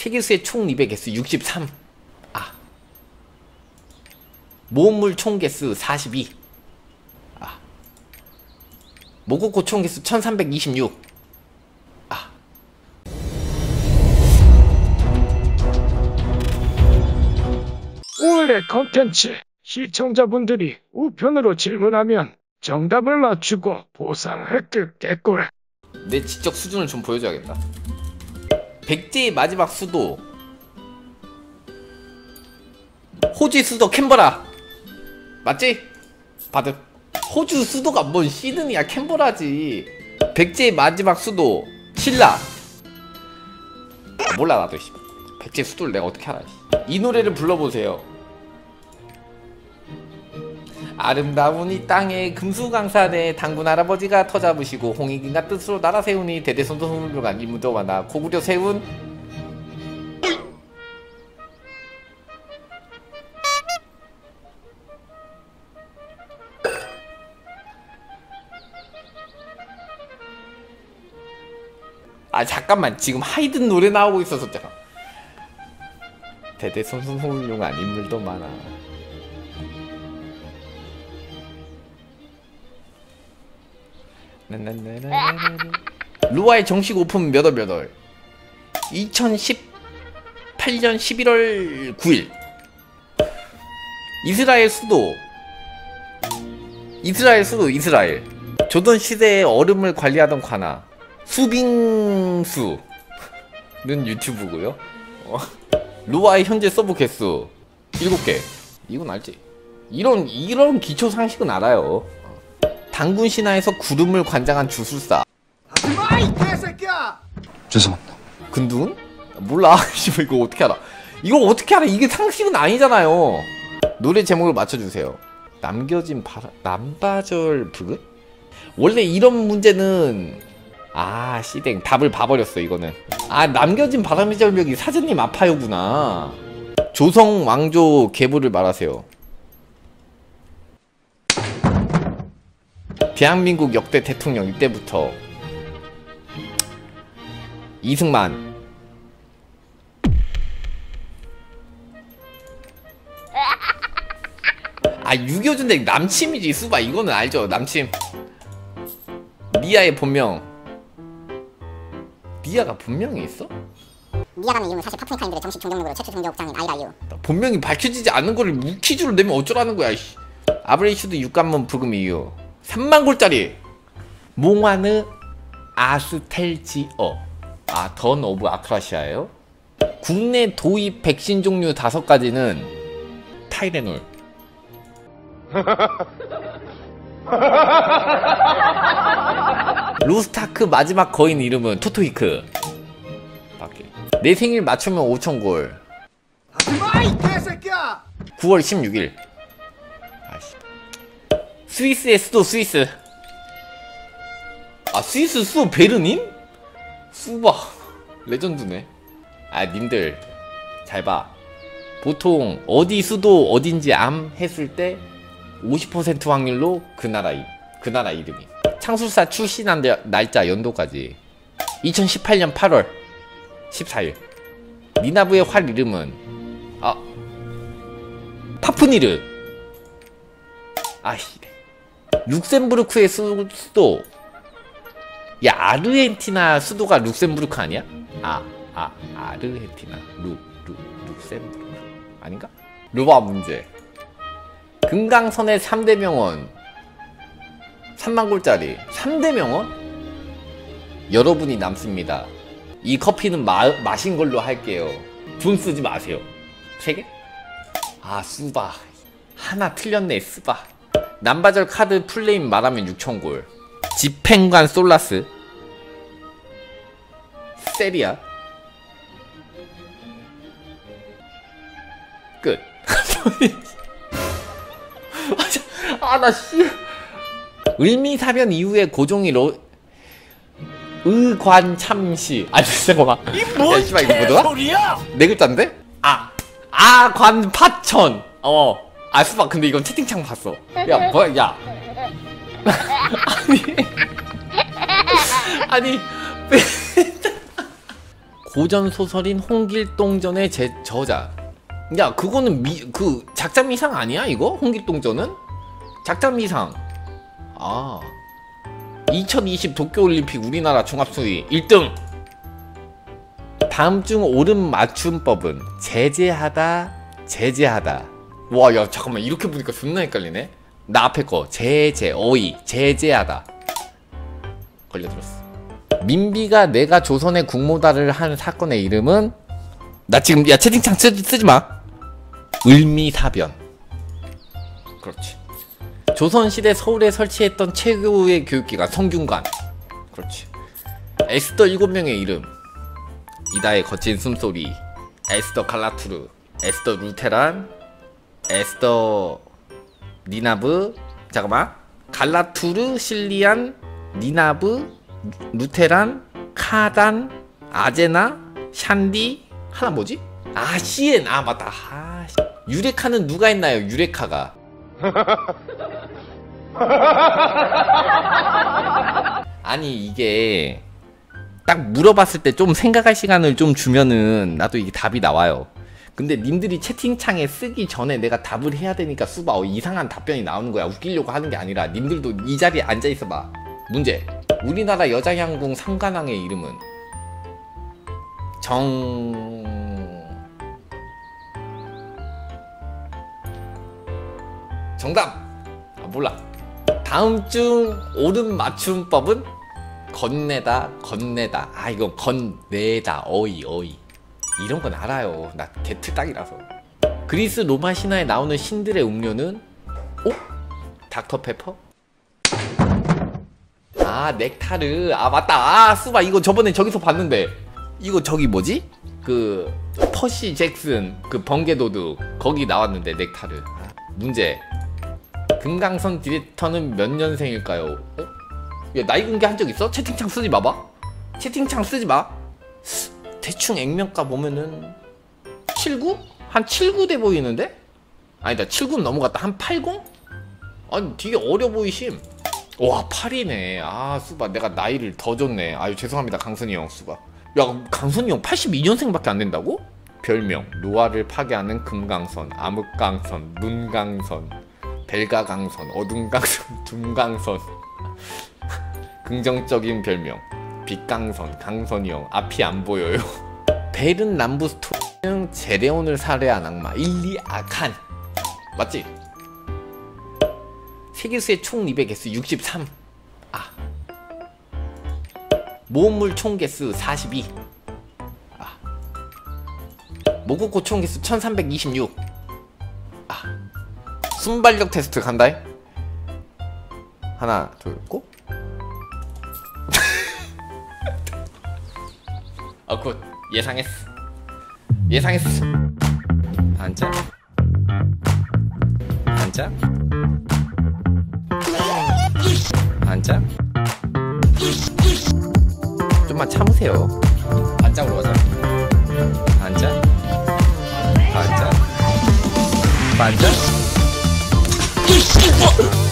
세계수의 총 리베 개수 63. 아. 모험물 총 개수 42. 아. 모코코 총 개수 1326. 아. 오늘의 컨텐츠, 시청자분들이 우편으로 질문하면 정답을 맞추고 보상 획득 개꿀. 내 지적 수준을 좀 보여줘야겠다. 백제의 마지막 수도 호주의 수도 캔버라 맞지? 받음. 호주 수도가 뭔 시드니야, 캔버라지. 백제의 마지막 수도 신라. 몰라 나도. 백제 수도를 내가 어떻게 알아. 이 노래를 불러보세요. 아름다운 이 땅에 금수강산에 당군 할아버지가 터 잡으시고 홍익인가 뜻으로 나라 세우니 대대손손 훌륭한 임무도 많아 고구려 세운 아 잠깐만, 지금 하이든 노래 나오고 있어서 잠깐. 대대손손 훌륭한 인물도 많아. 루아의 정식 오픈 몇월 2018년 11월 9일. 이스라엘 수도 이스라엘. 조던 시대의 얼음을 관리하던 관아 수빙수는 유튜브고요. 루아의 현재 서브 개수 7개. 이건 알지? 이런 기초 상식은 알아요. 당군 신화에서 구름을 관장한 주술사. 하지마 이 개새끼야! 죄송합니다. 근둔? 몰라. 이거 어떻게 알아? 이거 어떻게 알아? 이게 상식은 아니잖아요. 노래 제목을 맞춰주세요. 남겨진 남바절 부근? 원래 이런 문제는 씨댕 답을 봐버렸어 이거는. 남겨진 바람의 절벽이 사장님 아파요구나. 조성 왕조 계보를 말하세요. 대한민국 역대 대통령 이때부터 이승만. 6.25 전쟁 남침이지 수바. 이거는 알죠. 남침. 미아의 본명. 미아가 본명이 있어? 미아라는 이름은 사실 파프니카인들의 정식 종족명으로 최초 종족장인 아이라유. 본명이 밝혀지지 않은 거를 무퀴즈로 내면 어쩌라는 거야. 아브레이슈드 육관문 부금 이유 3만 골짜리. 몽환의 아스텔지어. 던 오브 아크라시아예요. 국내 도입 백신 종류 5가지는 타이레놀. 로스타크 마지막 거인 이름은 토토이크. 내 생일 맞추면 5,000골. 하지마 이 개새끼야! 9월 16일. 스위스의 수도 스위스. 스위스 수도 베르닌? 수바 레전드네. 님들 잘봐. 보통 어디 수도 어딘지 암 했을 때 50% 확률로 그 나라 이름이. 창술사 출신한 날짜 연도까지 2018년 8월 14일. 니나브의 활 이름은 파푸니르. 룩셈부르크의 수도. 아르헨티나 수도가 룩셈부르크 아니야? 아르헨티나 룩셈부르크 아닌가? 루바 문제. 금강선의 3대 명원 3만 골짜리. 3대 명원? 여러분이 남습니다. 이 커피는 마신 걸로 할게요. 돈 쓰지 마세요. 3개? 수바 하나 틀렸네. 스바. 남바절 카드 플레임 말하면 6,000골. 집행관 솔라스. 세리아. 끝. 을미사변 이후에 고종이 의관참시. 잠깐만. 이뭔 개소리야! 네 글자인데? 관파천. 수박 근데 이건 채팅창 봤어. 야 뭐야 야. 아니 고전 소설인 홍길동전의 저자. 야, 그거는 그 작자미상 아니야 이거? 홍길동전은? 작자미상. 아, 2020 도쿄올림픽 우리나라 종합순위 1등. 다음 중 옳은 맞춤법은 제재하다, 제재하다. 와, 야, 잠깐만, 이렇게 보니까 존나 헷갈리네. 나 앞에 거 제재, 어이, 제재하다. 걸려들었어. 민비가 내가 조선의 국모다를 한 사건의 이름은, 나 지금 야 채팅창 쓰지 마. 을미사변. 그렇지. 조선시대 서울에 설치했던 최고의 교육기관 성균관. 그렇지. 에스더 7명의 이름. 이다의 거친 숨소리, 에스더 칼라투르, 에스더 루테란, 에스더 니나브. 잠깐만. 갈라투르, 실리안, 니나브, 루테란, 카단, 아제나, 샨디. 하나 뭐지? 아, 시엔. 아, 맞다. 아, 유레카는 누가 했나요? 유레카가. 아니, 이게 딱 물어봤을 때 좀 생각할 시간을 좀 주면은 나도 이게 답이 나와요. 근데 님들이 채팅창에 쓰기 전에 내가 답을 해야 되니까 수바 이상한 답변이 나오는 거야. 웃기려고 하는 게 아니라 님들도 이 자리에 앉아있어봐. 문제. 우리나라 여자양궁 상관왕의 이름은 정답! 아, 몰라. 다음 중 옳은 맞춤법은 건네다, 건네다. 아, 이거 건네다, 어이. 이런 건 알아요. 나 개틀딱이라서. 그리스 로마 신화에 나오는 신들의 음료는 닥터페퍼? 아, 넥타르. 아, 맞다. 아, 수바, 이거 저번에 저기서 봤는데. 이거 저기 뭐지? 그 퍼시 잭슨 그 번개도둑 거기 나왔는데 넥타르. 아, 문제. 금강선 디렉터는 몇 년생일까요? 야, 나이 공개한 적 있어? 채팅창 쓰지 마봐. 채팅창 쓰지 마. 대충 액면가 보면은 79? 한 79 돼 보이는데? 아니다, 79는 넘어갔다. 한 80? 아니, 되게 어려 보이심. 와, 8이네. 아, 수바, 내가 나이를 더 줬네. 아유, 죄송합니다, 강선이 형, 수바. 야, 강선이 형 82년생밖에 안 된다고? 별명, 노화를 파괴하는 금강선, 암흑강선, 눈강선, 벨가강선, 어둠강선, 둠강선. 긍정적인 별명, 빛강선, 강선이 형, 앞이 안 보여요. 벨은 람부스토는 제레온을 살해한 악마, 일리아칸. 맞지? 세계수의 총 리베 개수 63. 아. 모험물 총 개수 42. 아. 모국고 총 개수 1326. 아. 순발력 테스트 간다. 하나, 둘, 고. 아, 굿. 예상했어. 예상했어. 앉아. 앉아. 앉아. 좀만 참으세요. 반장으로 가자. 앉아. 앉아. 앉아.